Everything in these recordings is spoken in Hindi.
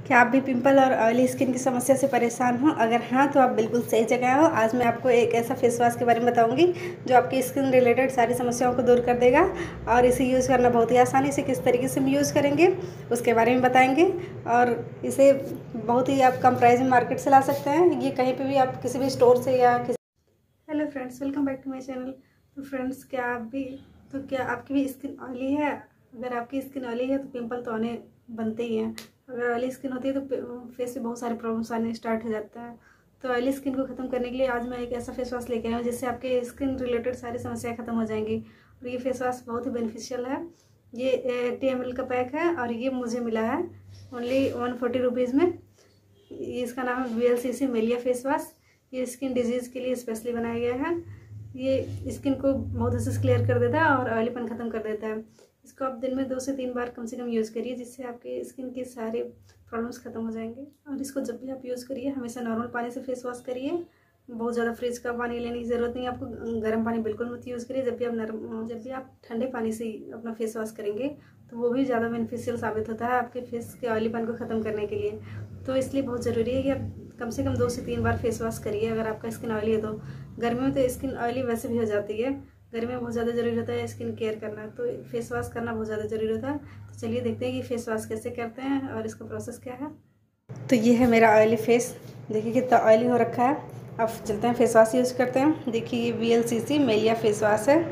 क्या आप भी पिंपल और ऑयली स्किन की समस्या से परेशान हो? अगर हाँ तो आप बिल्कुल सही जगह हो। आज मैं आपको एक ऐसा फेस वॉश के बारे में बताऊंगी जो आपकी स्किन रिलेटेड सारी समस्याओं को दूर कर देगा और इसे यूज़ करना बहुत ही आसानी से किस तरीके से हम यूज़ करेंगे उसके बारे में बताएंगे। और इसे बहुत ही आप कम प्राइस में मार्केट से ला सकते हैं। ये कहीं पर भी आप किसी भी स्टोर से या hello friends, welcome back to my channel. तो फ्रेंड्स, क्या आपकी भी स्किन ऑयली है? अगर आपकी स्किन ऑयली है तो पिंपल तो आने बनते ही हैं। अगर ऑयली स्किन होती है तो फेस पे बहुत सारे प्रॉब्लम्स आने स्टार्ट हो जाता है। तो ऑयली स्किन को ख़त्म करने के लिए आज मैं एक ऐसा फेस वॉश लेके आई हूँ जिससे आपके स्किन रिलेटेड सारी समस्याएं ख़त्म हो जाएंगी। और ये फेस वॉश बहुत ही बेनिफिशियल है। ये 80 ml का पैक है और ये मुझे मिला है ओनली 140 रुपीज़ में। इसका नाम है VLCC मेलिया फेस वॉश। ये स्किन डिजीज़ के लिए स्पेशली बनाया गया है। ये स्किन को बहुत अच्छे से क्लियर कर देता है और ऑयलीपन ख़त्म कर देता है। इसको आप दिन में 2 से 3 बार कम से कम यूज़ करिए जिससे आपके स्किन के सारे प्रॉब्लम्स ख़त्म हो जाएंगे। और इसको जब भी आप यूज़ करिए हमेशा नॉर्मल पानी से फेस वॉश करिए। बहुत ज़्यादा फ्रिज का पानी लेने की ज़रूरत नहीं है आपको। गर्म पानी बिल्कुल मत यूज़ करिए। जब भी आप ठंडे पानी से अपना फेस वॉश करेंगे तो वो भी ज़्यादा बेनिफिशियल साबित होता है आपके फेस के ऑयलीपन को ख़त्म करने के लिए। तो इसलिए बहुत ज़रूरी है कि आप कम से कम 2 से 3 बार फेस वॉश करिए अगर आपका स्किन ऑयली है तो। गर्मियों में तो स्किन ऑयली वैसे भी हो जाती है। गर्मी में बहुत ज़्यादा ज़रूरी होता है स्किन केयर करना, तो फेस वॉश करना बहुत ज़्यादा ज़रूरी होता है। तो चलिए देखते हैं कि फेस वॉश कैसे करते हैं और इसका प्रोसेस क्या है। तो ये है मेरा ऑयली फेस, देखिए कितना ऑयली हो रखा है। अब चलते हैं फेस वॉश यूज़ करते हैं। देखिए ये VLCC मेलिया फेस वॉश है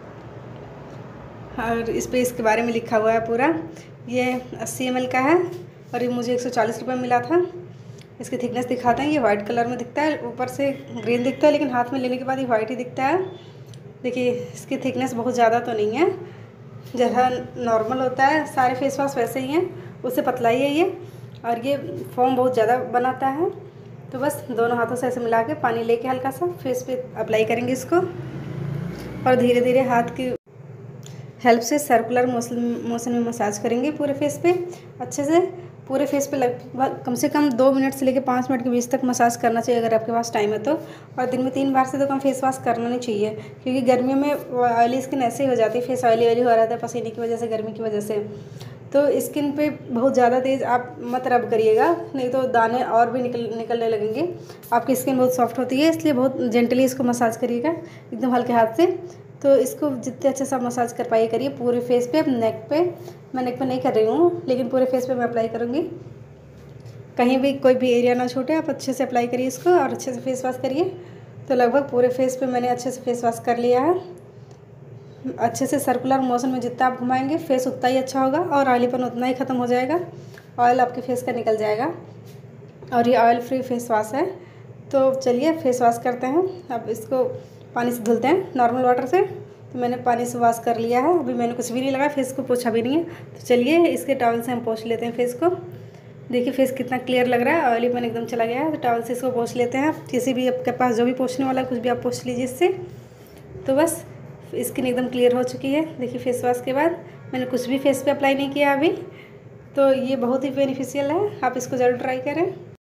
और इस पर इसके बारे में लिखा हुआ है पूरा। ये 80 ml का है और ये मुझे 140 रुपये में मिला था। इसकी थिकनेस दिखाते हैं। ये वाइट कलर में दिखता है, ऊपर से ग्रीन दिखता है लेकिन हाथ में लेने के बाद ये वाइट ही दिखता है। देखिए इसकी थिकनेस बहुत ज़्यादा तो नहीं है, जैसा नॉर्मल होता है सारे फेस वॉश वैसे ही हैं, उससे पतला ही है ये। और ये फोम बहुत ज़्यादा बनाता है। तो बस दोनों हाथों से ऐसे मिला के पानी लेके हल्का सा फेस पे अप्लाई करेंगे इसको और धीरे धीरे हाथ की हेल्प से सर्कुलर मोशन में मसाज करेंगे पूरे फेस पे अच्छे से। पूरे फेस पे लगभग कम से कम 2 मिनट से लेकर 5 मिनट के बीच तक मसाज करना चाहिए अगर आपके पास टाइम है तो। और दिन में 3 बार से तो कम फेस वॉश करना नहीं चाहिए क्योंकि गर्मियों में ऑयली स्किन ऐसे ही हो जाती है, फेस ऑयली ऑयली हो रहता है पसीने की वजह से, गर्मी की वजह से। तो स्किन पे बहुत ज़्यादा तेज़ आप मत रब करिएगा, नहीं तो दाने और भी निकलने लगेंगे। आपकी स्किन बहुत सॉफ्ट होती है इसलिए बहुत जेंटली इसको मसाज करिएगा एकदम हल्के हाथ से। तो इसको जितने अच्छे से आप मसाज कर पाइए करिए पूरे फेस पे। नेक पे, मैं नेक पे नहीं कर रही हूँ लेकिन पूरे फेस पे मैं अप्लाई करूँगी। कहीं भी कोई भी एरिया ना छूटे, आप अच्छे से अप्लाई करिए इसको और अच्छे से फेस वॉश करिए। तो लगभग पूरे फेस पे मैंने अच्छे से फेस वॉश कर लिया है। अच्छे से सर्कुलर मोशन में जितना आप घुमाएंगे फेस उतना ही अच्छा होगा और ऑयलीपन उतना ही ख़त्म हो जाएगा, ऑयल आपके फेस का निकल जाएगा। और ये ऑयल फ्री फेस वॉश है। तो चलिए फेस वॉश करते हैं। अब इसको पानी से धुलते हैं नॉर्मल वाटर से। तो मैंने पानी से वॉश कर लिया है, अभी मैंने कुछ भी नहीं लगाया, फेस को पोछा भी नहीं है। तो चलिए इसके टॉवल से हम पोंछ लेते हैं फेस को। देखिए फेस कितना क्लियर लग रहा है, ऑयलीपन एकदम चला गया है। तो टॉवल से इसको पोंछ लेते हैं। किसी भी आपके पास जो भी पोंछने वाला कुछ भी आप पोंछ लीजिए इससे। तो बस स्किन एकदम क्लियर हो चुकी है। देखिए फेस वॉश के बाद मैंने कुछ भी फेस पे अप्लाई नहीं किया अभी। तो ये बहुत ही बेनिफिशियल है, आप इसको ज़रूर ट्राई करें।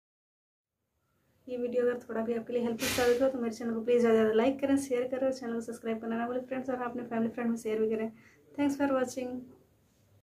ये वीडियो अगर थोड़ा भी आपके लिए हेल्पफुल साबित हो तो मेरे चैनल को प्लीज़ ज़्यादा लाइक करें, शेयर करें और चैनल को सब्सक्राइब करना ना भूलें फ्रेंड्स। और अपने फैमिली फ्रेंड में शेयर भी करें। Thanks for watching.